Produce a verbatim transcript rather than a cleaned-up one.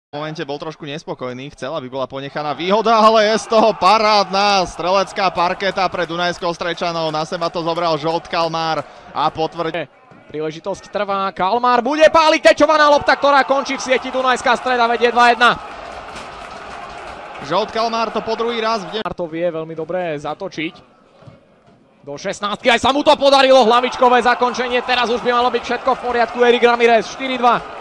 V momente bol trošku nespokojný, chcel, aby bola ponechaná výhoda, ale je z toho parádna strelecká parketa pre Dunajsko Ostrečanov. Na seba to zobral Žolt Kalmár a potvrdil. Príležitosť trvá, Kalmár bude páliť, tečovaná lopta, ktorá končí v sieti. Dunajská Streda vedie dva jedna. Žolt Kalmár to po druhý raz v To vie veľmi dobre zatočiť. Do šestnástky aj sa mu to podarilo, hlavičkové zakončenie, teraz už by malo byť všetko v poriadku. Erik Ramirez, štyri dva.